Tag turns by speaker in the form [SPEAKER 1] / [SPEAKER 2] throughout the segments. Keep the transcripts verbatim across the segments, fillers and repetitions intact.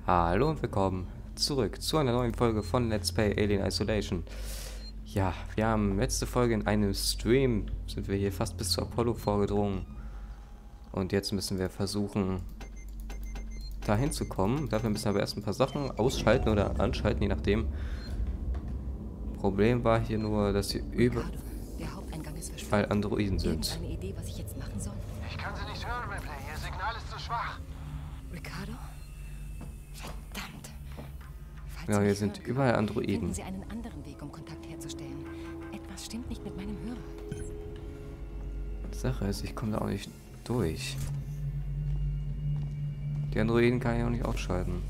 [SPEAKER 1] Hallo und willkommen zurück zu einer neuen Folge von Let's Play Alien Isolation. Ja, wir haben letzte Folge in einem Stream, sind wir hier fast bis zu Apollo vorgedrungen. Und jetzt müssen wir versuchen, da hinzukommen. Dafür müssen wir aber erst ein paar Sachen ausschalten oder anschalten, je nachdem. Problem war hier nur, dass hier überall Androiden sind.
[SPEAKER 2] Eine Idee, was ich jetzt machen soll?
[SPEAKER 3] Ich kann sie nicht hören, Ripley. Ihr Signal ist zu schwach.
[SPEAKER 2] Ricardo? Verdammt. Falls
[SPEAKER 1] Ja,
[SPEAKER 2] Sie
[SPEAKER 1] hier
[SPEAKER 2] mich
[SPEAKER 1] sind
[SPEAKER 2] hören
[SPEAKER 1] überall
[SPEAKER 2] können,
[SPEAKER 1] Androiden.
[SPEAKER 2] finden Sie einen anderen Weg, um Kontakt herzustellen. Etwas stimmt nicht mit meinem Hörer.
[SPEAKER 1] Die Sache ist, ich komme da auch nicht durch. Die Androiden kann ich auch nicht ausschalten.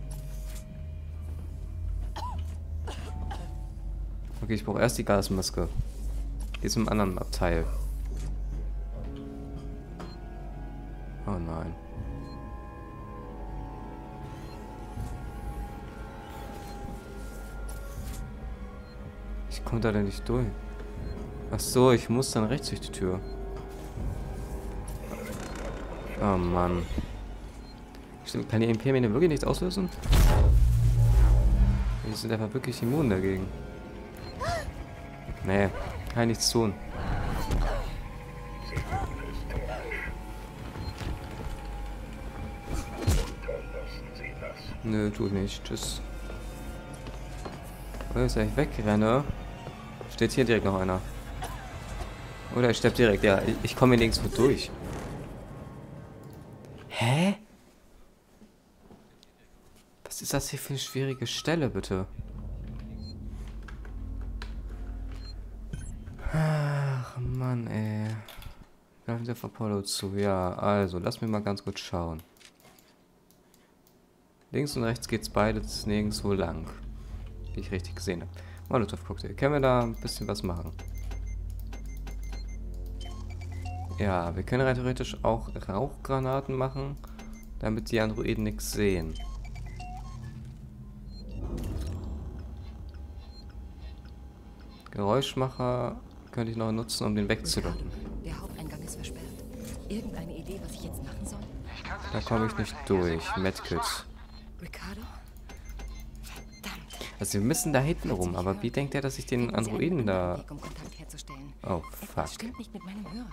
[SPEAKER 1] Okay, ich brauche erst die Gasmaske. Die ist im anderen Abteil. Oh nein. Ich komme da denn nicht durch. Ach so, ich muss dann rechts durch die Tür. Oh Mann. Stimmt, kann die E M P-Mine wirklich nichts auslösen? Die sind einfach wirklich immun dagegen. Nee, kann ich nichts tun. Nö, tu ich nicht. Tschüss. Oh, jetzt ich wegrenne. Steht hier direkt noch einer. Oder ich sterbe direkt. Ja, ich, ich komme hier nirgendwo durch. Hä? Was ist das hier für eine schwierige Stelle, bitte? Ach, Mann, ey. Greifen Sie auf Apollo zu. Ja, also, lass mich mal ganz kurz schauen. Links und rechts geht's beides nirgendwo lang. Wie ich richtig gesehen habe. Molotov-Cocktail. Können wir da ein bisschen was machen? Ja, wir können rein theoretisch auch Rauchgranaten machen, damit die Androiden nichts sehen. Geräuschmacher könnte ich noch nutzen, um den wegzulocken.
[SPEAKER 2] Der Haupteingang ist versperrt. Irgendeine Idee, was ich jetzt machen soll?
[SPEAKER 3] Ich kann sie
[SPEAKER 1] Da
[SPEAKER 3] nicht
[SPEAKER 1] komme
[SPEAKER 3] hören,
[SPEAKER 1] ich nicht
[SPEAKER 3] Ripley. Ihr
[SPEAKER 1] durch.
[SPEAKER 3] Signal ist zu
[SPEAKER 1] Medkit.
[SPEAKER 3] schwach.
[SPEAKER 2] Ricardo? Verdammt.
[SPEAKER 1] Also wir müssen da hinten
[SPEAKER 2] Falls Sie
[SPEAKER 1] rum,
[SPEAKER 2] mich
[SPEAKER 1] aber
[SPEAKER 2] hören
[SPEAKER 1] wie denkt er, dass ich den
[SPEAKER 2] können, finden Sie einen
[SPEAKER 1] Androiden
[SPEAKER 2] anderen
[SPEAKER 1] da...
[SPEAKER 2] Weg, um Kontakt herzustellen.
[SPEAKER 1] Oh,
[SPEAKER 2] Etwas
[SPEAKER 1] fuck.
[SPEAKER 2] stimmt nicht mit meinem Hörer.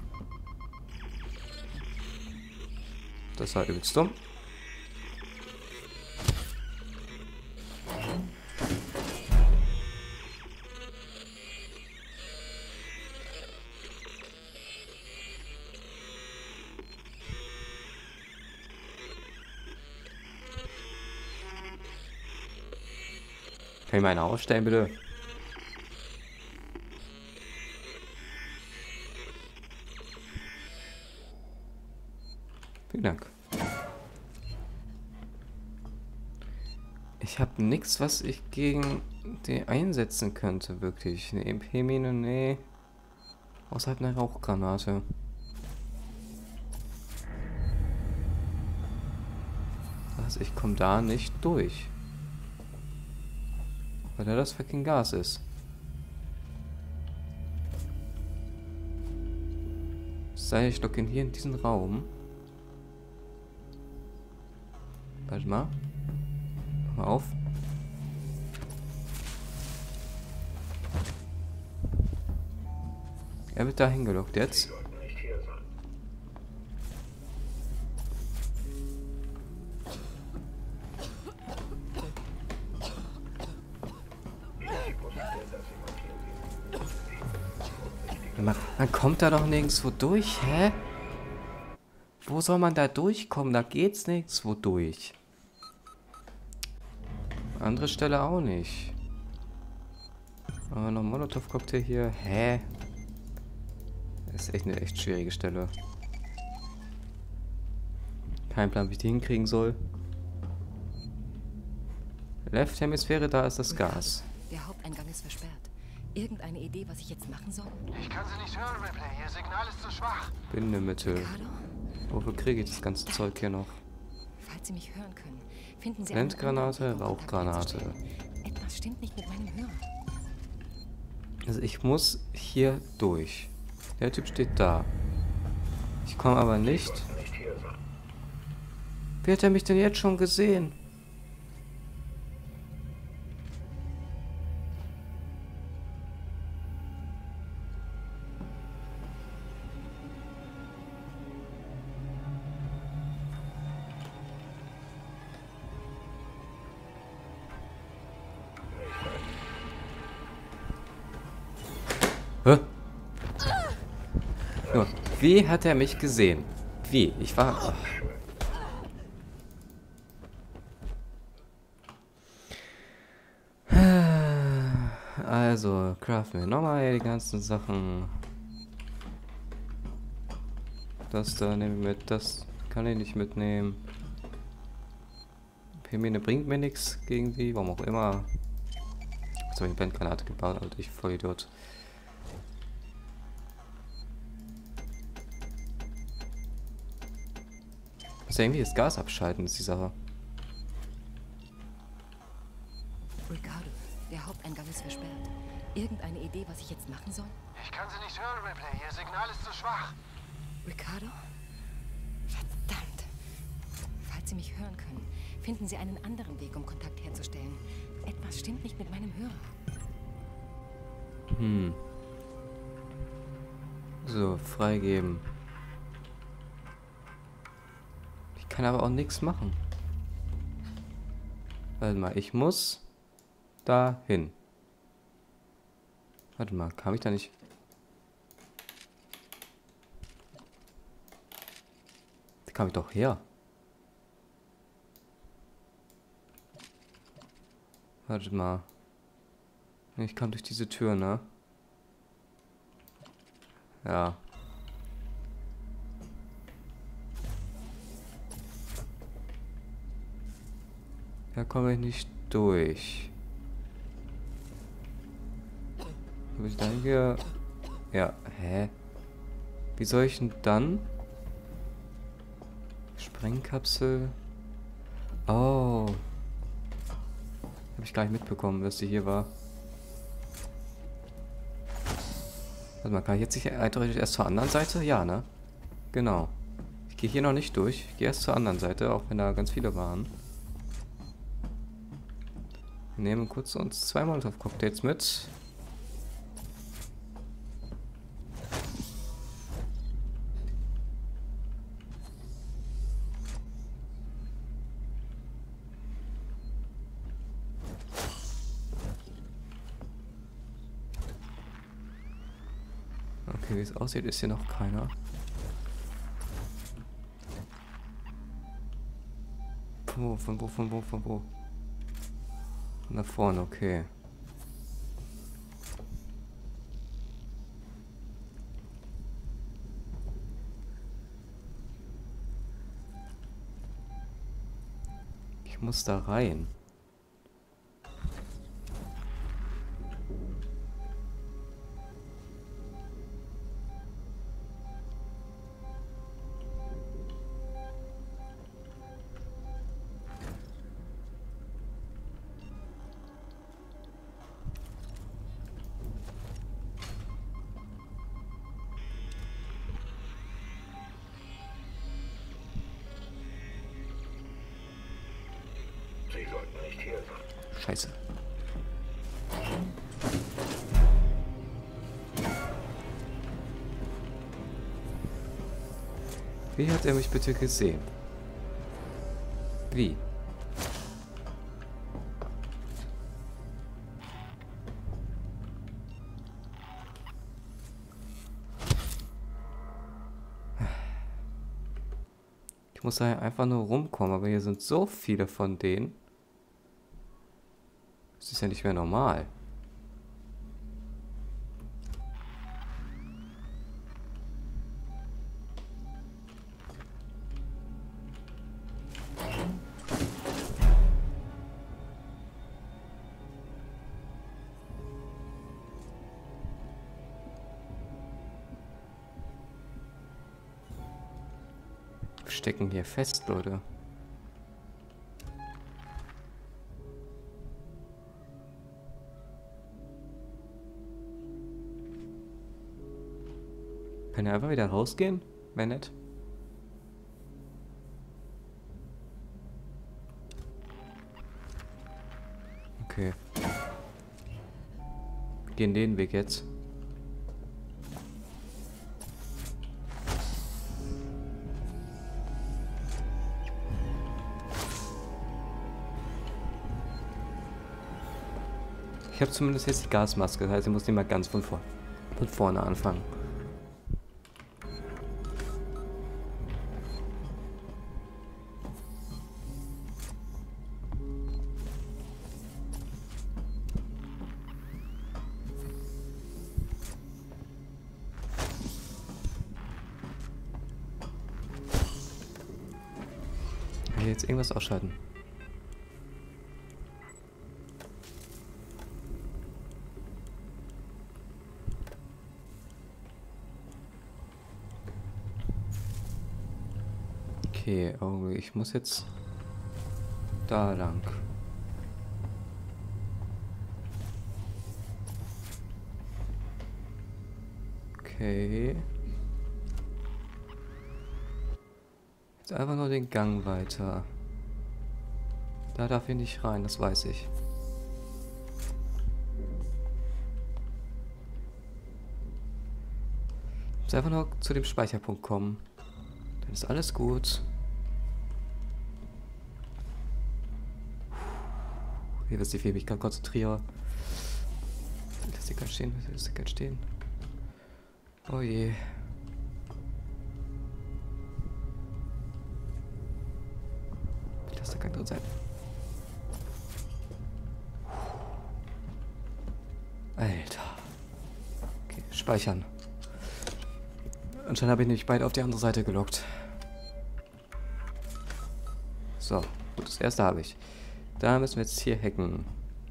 [SPEAKER 1] Das war übelst dumm. Kann ich meine ausstellen, bitte? Vielen Dank. Ich habe nichts, was ich gegen die einsetzen könnte, wirklich. Eine E M P-Mine, nee. Außerhalb einer Rauchgranate. Was? Ich komme da nicht durch. Weil da das fucking Gas ist. Sei ich locke ihn hier in diesen Raum. Warte mal. Mach mal auf. Er wird da hingelockt jetzt. Man, man kommt da doch nirgendwo durch, hä? Wo soll man da durchkommen? Da geht's nirgendwo durch. Andere Stelle auch nicht. Aber noch Molotov-Cocktail hier. Hä? Das ist echt eine echt schwierige Stelle. Kein Plan, wie ich die hinkriegen soll. Left Hemisphäre, da ist das Gas.
[SPEAKER 2] Der Haupteingang ist versperrt. Irgendeine Idee, was ich jetzt machen soll?
[SPEAKER 3] Ich kann sie nicht hören, Ripley. Ihr Signal ist zu schwach.
[SPEAKER 1] Bindemittel.
[SPEAKER 2] Ricardo?
[SPEAKER 1] Wofür kriege ich das ganze Zeug hier noch?
[SPEAKER 2] Falls Sie mich hören können, finden Sie einen
[SPEAKER 1] Blendgranate,
[SPEAKER 2] anderen Weg, um Kontakt
[SPEAKER 1] Rauchgranate.
[SPEAKER 2] herzustellen. Etwas stimmt nicht mit meinem Hörer.
[SPEAKER 1] Also ich muss hier durch. Der Typ steht da. Ich komme aber nicht. Wie hat er mich denn jetzt schon gesehen? Wie hat er mich gesehen? Wie? Ich war... Oh. Also, craften wir nochmal die ganzen Sachen. Das da nehme ich mit, das kann ich nicht mitnehmen. Hermine bringt mir nichts gegen die, warum auch immer. Jetzt habe ich eine Blendgranate gebaut, Alter, ich voll Idiot. Muss ja irgendwie das Gas abschalten, ist die Sache.
[SPEAKER 2] Ricardo, der Haupteingang ist versperrt. Irgendeine Idee, was ich jetzt machen soll?
[SPEAKER 3] Ich kann sie nicht hören, Ripley. Ihr Signal ist zu schwach.
[SPEAKER 2] Ricardo? Verdammt. Falls Sie mich hören können, finden Sie einen anderen Weg, um Kontakt herzustellen. Etwas stimmt nicht mit meinem Hörer.
[SPEAKER 1] Hm. So, freigeben. Ich kann aber auch nichts machen. Warte mal, ich muss da hin. Warte mal, kam ich da nicht... Da kam ich doch her. Warte mal. Ich kam durch diese Tür, ne? Ja. Da komme ich nicht durch. Habe ich da hier... Ja, hä? Wie soll ich denn dann? Sprengkapsel. Oh. Habe ich gar nicht mitbekommen, dass die hier war. Warte mal, kann ich jetzt nicht eindeutig erst zur anderen Seite? Ja, ne? Genau. Ich gehe hier noch nicht durch. Ich gehe erst zur anderen Seite, auch wenn da ganz viele waren. Wir nehmen kurz uns zwei Molotov-Cocktails mit. Okay, wie es aussieht, ist hier noch keiner. Von wo, von wo, von wo, von wo? Nach vorne, okay. Ich muss da rein.
[SPEAKER 4] Sie sollten nicht hier sein.
[SPEAKER 1] Scheiße. Wie hat er mich bitte gesehen? Wie? Ich muss da einfach nur rumkommen, aber hier sind so viele von denen. Das ist ja nicht mehr normal. Wir stecken hier fest, Leute. Kann er einfach wieder rausgehen? Wäre nett. Okay. Wir gehen den Weg jetzt. Ich habe zumindest jetzt die Gasmaske, das heißt, ich muss nicht mal ganz von, vor von vorne anfangen. hier jetzt irgendwas ausschalten? Okay, oh, ich muss jetzt da lang. Okay. Jetzt einfach nur den Gang weiter. Da darf ich nicht rein, das weiß ich. Jetzt einfach nur zu dem Speicherpunkt kommen. Dann ist alles gut. Hier wisst ihr, wie ich mich gerade konzentriere. Lass die gerade stehen, lass die gerade stehen. Oh je. Lass da kein drin sein. Alter. Okay, speichern. Anscheinend habe ich nämlich beide auf die andere Seite gelockt. So, gut, das erste habe ich. Da müssen wir jetzt hier hacken.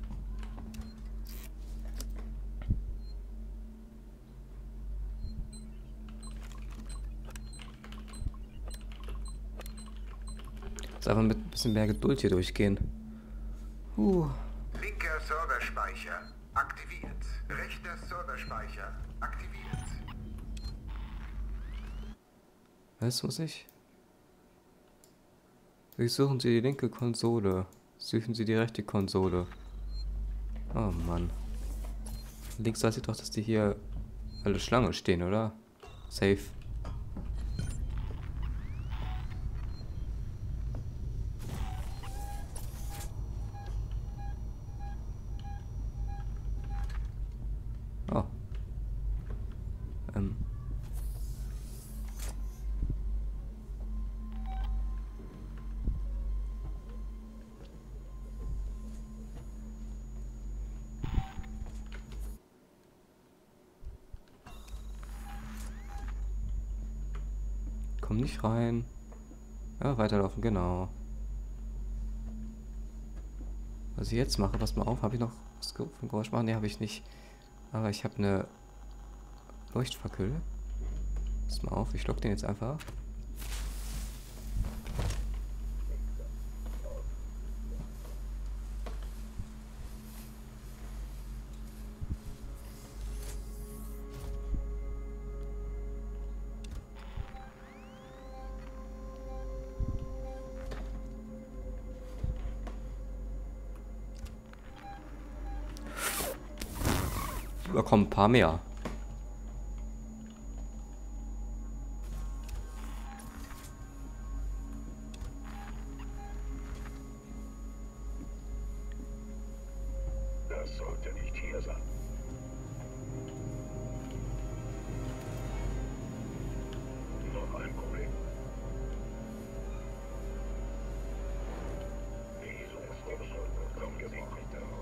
[SPEAKER 1] Jetzt einfach mit ein bisschen mehr Geduld hier durchgehen. Uh.
[SPEAKER 4] Linker Serverspeicher aktiviert. Rechter Serverspeicher aktiviert.
[SPEAKER 1] Was muss ich? Durchsuchen Sie die linke Konsole. Suchen Sie die rechte Konsole. Oh Mann. Links weiß ich doch, dass die hier alle Schlange stehen, oder? Safe. Oh. Ähm. Komm nicht rein. Ja, weiterlaufen, genau. Was ich jetzt mache, pass mal auf, habe ich noch was von Geräusch machen? Ne, habe ich nicht. Aber ich habe eine Leuchtfackel. Pass mal auf, ich lock den jetzt einfach. Da kommen ein paar mehr.
[SPEAKER 4] Das sollte nicht hier sein. Noch ein Problem. Visumsrückschritt kommt nicht darauf.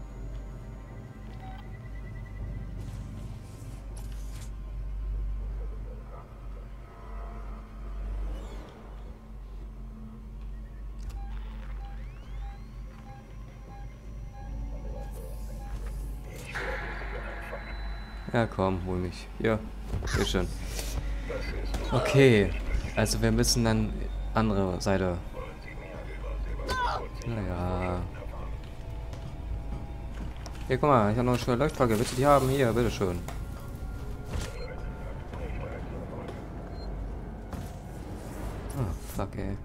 [SPEAKER 1] Ja, komm, hol mich. Ja, sehr schön. Okay, also wir müssen dann andere Seite. Naja. Hier, guck mal, ich habe noch eine schöne Leuchtfackel. Willst du die haben? Hier, bitteschön. Oh, fuck, ey.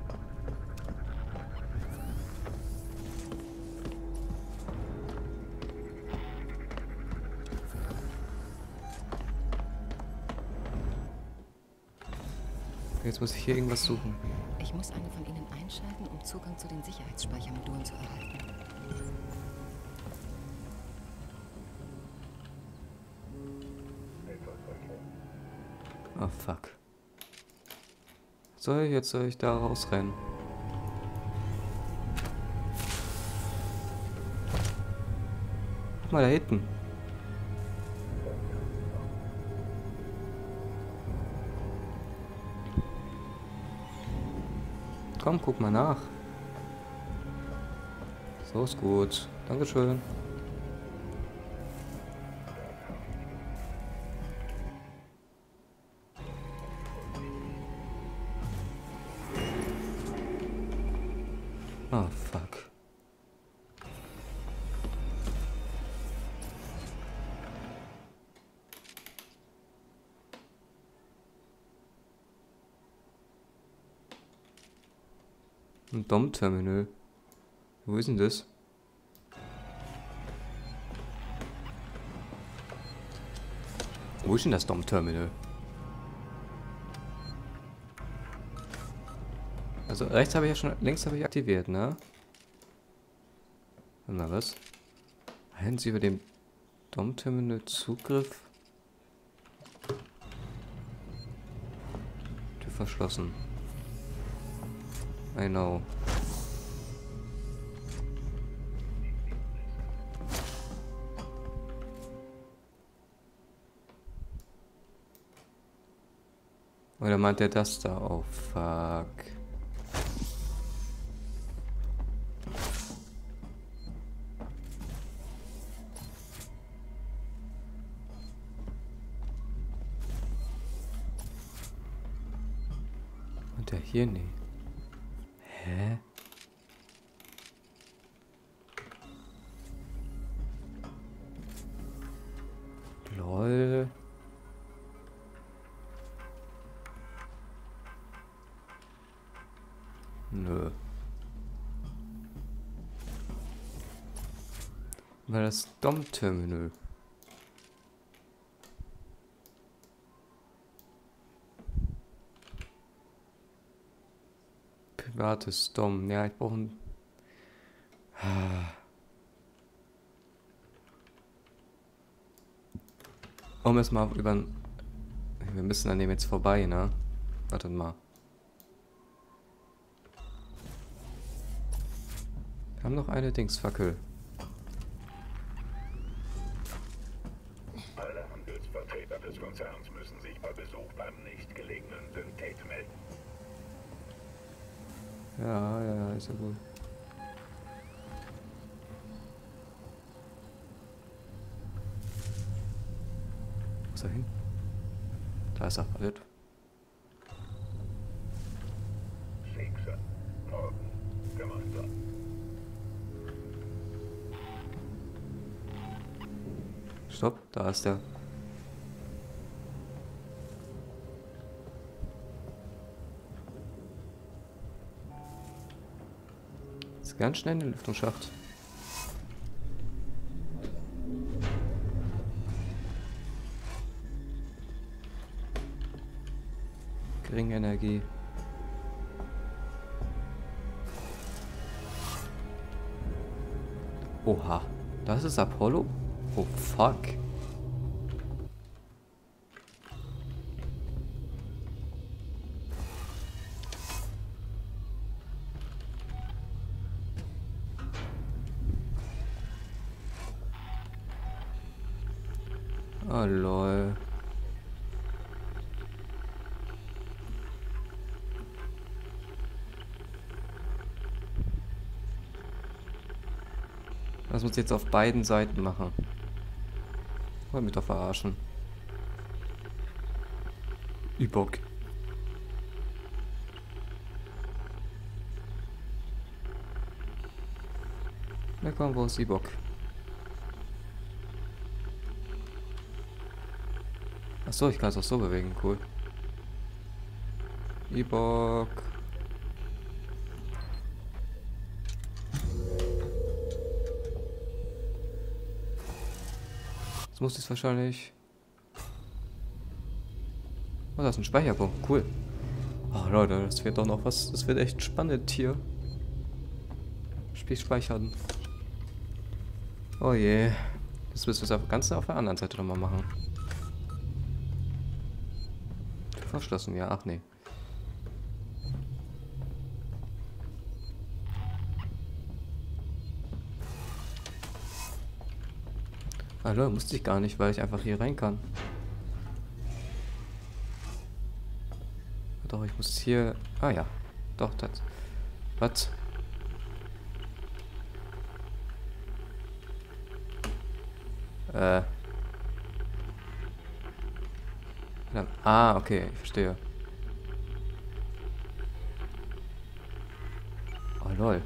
[SPEAKER 1] Jetzt muss ich hier irgendwas suchen.
[SPEAKER 2] Ich muss eine von ihnen einschalten, um Zugang zu den Sicherheitsspeichermodulen zu erhalten.
[SPEAKER 1] Oh, fuck. Soll ich jetzt soll ich da rausrennen? Guck mal da hinten. Komm, guck mal nach. So ist gut. Dankeschön. Oh, fuck. Ein D O M-Terminal. Wo ist denn das? Wo ist denn das D O M-Terminal? Also rechts habe ich ja schon, links habe ich aktiviert, ne? Na was? Hätten Sie über dem D O M-Terminal Zugriff? Tür verschlossen. I know. Oder meint er das da? Oh, fuck. Und der hier? Nee. Hä? Lol. Nö. Weil das D O M-Terminal. Privates D O M. Ja, ich brauche ein... Um es mal über... Wir müssen an dem jetzt vorbei, ne? Wartet mal. Wir haben noch eine Dingsfackel.
[SPEAKER 4] Alle Handelsvertreter des Konzerns müssen sich bei Besuch beim nächstgelegenen Synthete melden.
[SPEAKER 1] Ja, ja, ja, ist ja gut. Wo ist er hin? Da ist er, alles.
[SPEAKER 4] Schicksal. Morgen. Gemeinsam.
[SPEAKER 1] Stopp, da ist der. Ist ganz schnell in den Lüftungsschacht. Geringe Energie. Oha, das ist Apollo? Oh fuck. Oh lol. Das muss ich jetzt auf beiden Seiten machen. Wollen mich doch verarschen. Übock. Na komm, wo ist Übock? Achso, ich kann es auch so bewegen, cool. Übock. Muss es wahrscheinlich... Oh, das ist ein Speicherpunkt. Cool. Oh, Leute, das wird doch noch was. Das wird echt spannend hier. Spiel speichern. Oh je. Das müssen wir das Ganze auf der anderen Seite nochmal machen. Verschlossen, ja. Ach nee. Hallo, musste ich gar nicht, weil ich einfach hier rein kann. Doch, ich muss hier... Ah ja, doch, das... Was? Äh. Ja. Ah, okay, ich verstehe. Oh, lol.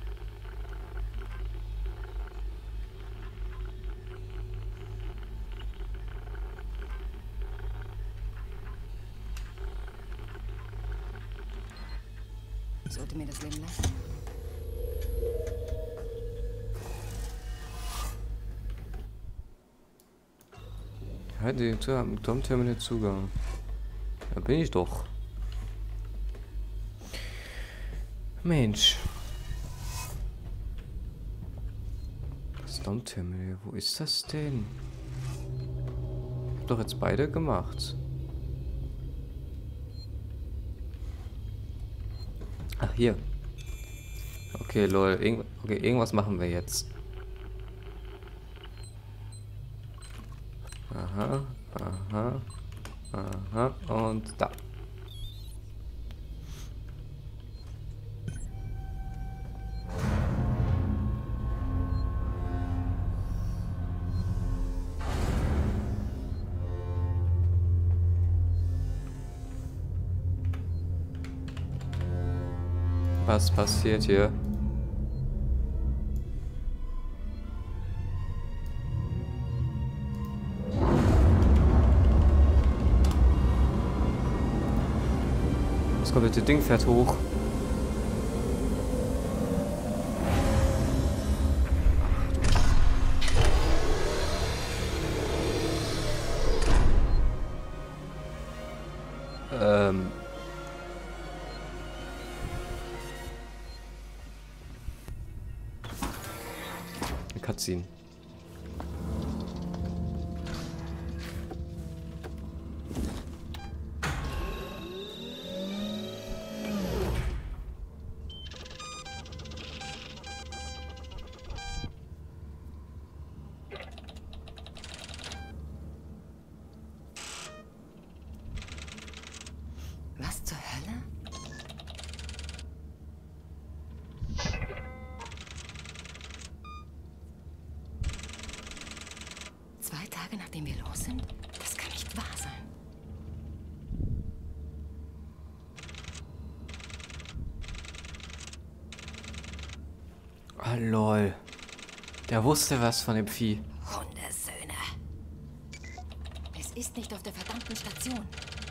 [SPEAKER 2] Sollte mir das Leben lassen.
[SPEAKER 1] Ja, die Tür hat mit Tom Terminal Zugang. Da bin ich doch. Mensch. Das Tom Terminal, wo ist das denn? Ich hab doch jetzt beide gemacht. Ach, hier. Okay, lol. Irgend okay, irgendwas machen wir jetzt. Aha, aha, aha. Und da. Was passiert hier? Das komplette Ding fährt hoch. Ähm. Cutscene.
[SPEAKER 2] Was zur Hölle? Zwei Tage nachdem wir los sind? Das kann nicht wahr sein.
[SPEAKER 1] Ah, lol. Der wusste was von dem Vieh.
[SPEAKER 2] Hundesöhne. Es ist nicht auf der verdammten Station.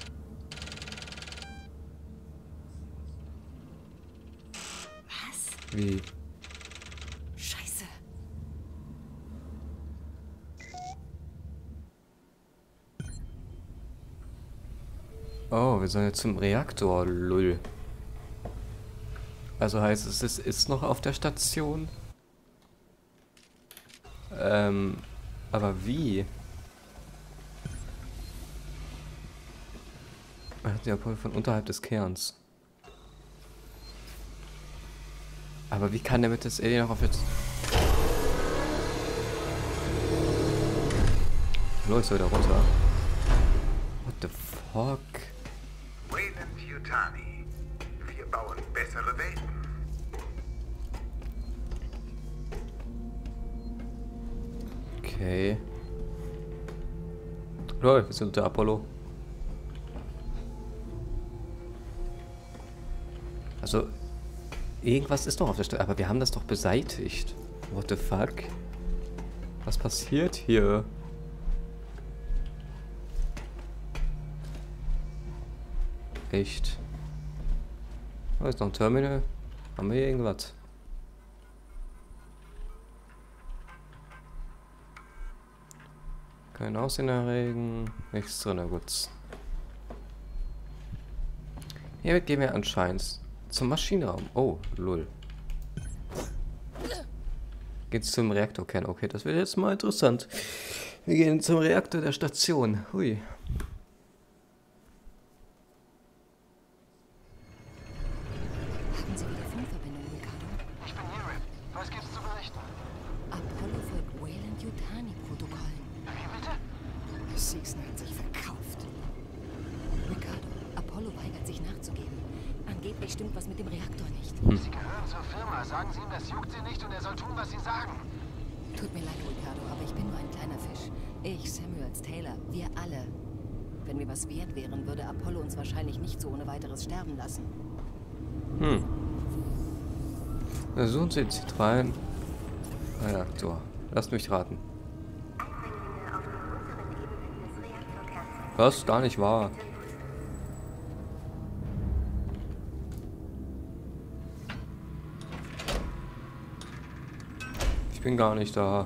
[SPEAKER 2] Was?
[SPEAKER 1] Wie?
[SPEAKER 2] Scheiße.
[SPEAKER 1] Oh, wir sollen jetzt zum Reaktor, lull. Also heißt es, es ist noch auf der Station? Ähm, aber wie? Er hat ja wohl von unterhalb des Kerns. Aber wie kann der mit das Alien noch auf jetzt... Hallo, ich soll da runter. What the fuck?
[SPEAKER 4] Wayland Yutani. Wir bauen bessere Welten.
[SPEAKER 1] Okay. Lol, wir sind der Apollo. Also, irgendwas ist noch auf der Stelle, aber wir haben das doch beseitigt. What the fuck? Was passiert hier? Echt? Oh, ist noch ein Terminal. Haben wir hier irgendwas? Kein Aussehen erregen. Nichts drin, na gut. Hiermit gehen wir anscheinend zum Maschinenraum. Oh, lol. Geht's zum Reaktorkern. Okay, das wird jetzt mal interessant. Wir gehen zum Reaktor der Station. Hui.
[SPEAKER 2] Hatten Sie wieder Funkverbindung, Ricardo?
[SPEAKER 3] Ich bin hier, Rip. Was gibt's zu berichten?
[SPEAKER 2] Apollo folgt Wayland-Yutani-Protokollen.
[SPEAKER 3] Wie bitte?
[SPEAKER 2] Seegson hat sich verkauft. Ricardo, Apollo weigert sich nachzugeben. Angeblich stimmt was mit dem Reaktor nicht.
[SPEAKER 3] Sie gehören zur Firma. Sagen Sie ihm, das juckt Sie nicht und er soll tun, was Sie sagen.
[SPEAKER 2] Tut mir leid, Ricardo, aber ich bin nur ein kleiner Fisch. Ich, Samuels, Taylor, wir alle. Wenn wir was wert wären, würde Apollo uns wahrscheinlich nicht so ohne weiteres sterben lassen.
[SPEAKER 1] Hm. Versuchen Sie den zentralen Reaktor. Lasst mich raten. Was? Gar nicht wahr. Ich bin gar nicht da.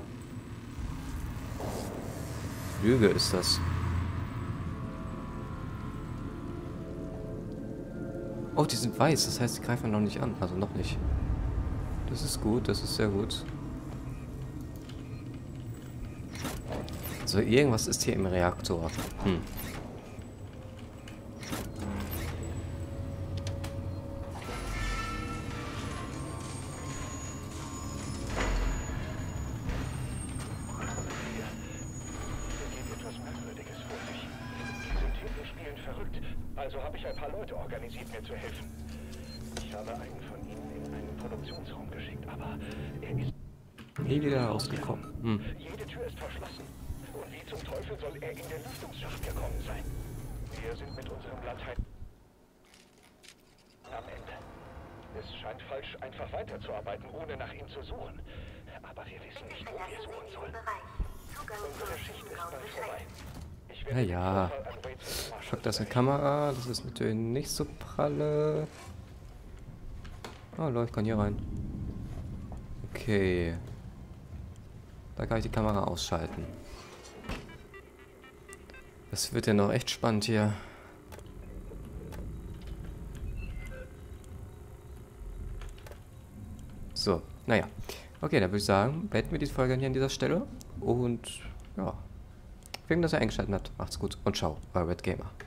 [SPEAKER 1] Lüge ist das. Oh, die sind weiß. Das heißt, die greifen noch nicht an. Also noch nicht. Das ist gut. Das ist sehr gut. So, irgendwas ist hier im Reaktor. Hm.
[SPEAKER 4] Also habe ich ein paar Leute organisiert, mir zu helfen. Ich habe einen von ihnen in einen Produktionsraum geschickt, aber er ist
[SPEAKER 1] nie wieder rausgekommen. Hm.
[SPEAKER 4] Jede Tür ist verschlossen. Und wie zum Teufel soll er in den Lüftungsschacht gekommen sein? Wir sind mit unserem Latein am Ende. Es scheint falsch, einfach weiterzuarbeiten, ohne nach ihm zu suchen. Aber wir wissen nicht, wo wir suchen sollen. Unsere Schicht ist bald vorbei.
[SPEAKER 1] Ja, ja. Schock das in Kamera. Das ist natürlich nicht so pralle. Oh, Leute, ich kann hier rein. Okay. Da kann ich die Kamera ausschalten. Das wird ja noch echt spannend hier. So, naja. Okay, dann würde ich sagen, beenden wir die Folge hier an dieser Stelle. Und ja. Vielen Dank, dass ihr eingeschaltet habt. Macht's gut und ciao, euer Red Gamer.